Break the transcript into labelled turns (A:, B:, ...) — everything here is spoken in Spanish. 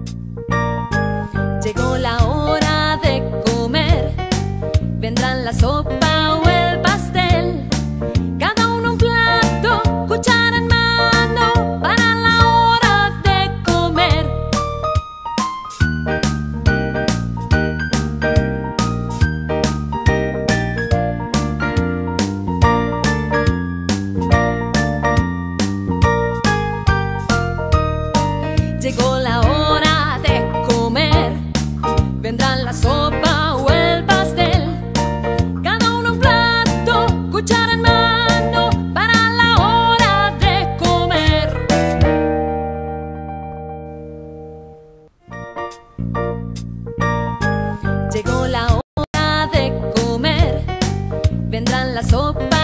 A: Llegó la hora de comer, vendrán la sopa o el pastel, cada uno un plato, cuchara en mano, para la hora de comer. Llegó la hora de comer, vendrán la sopa o el pastel, cada uno un plato, cuchara en mano, para la hora de comer. Llegó la hora de comer, vendrán la sopa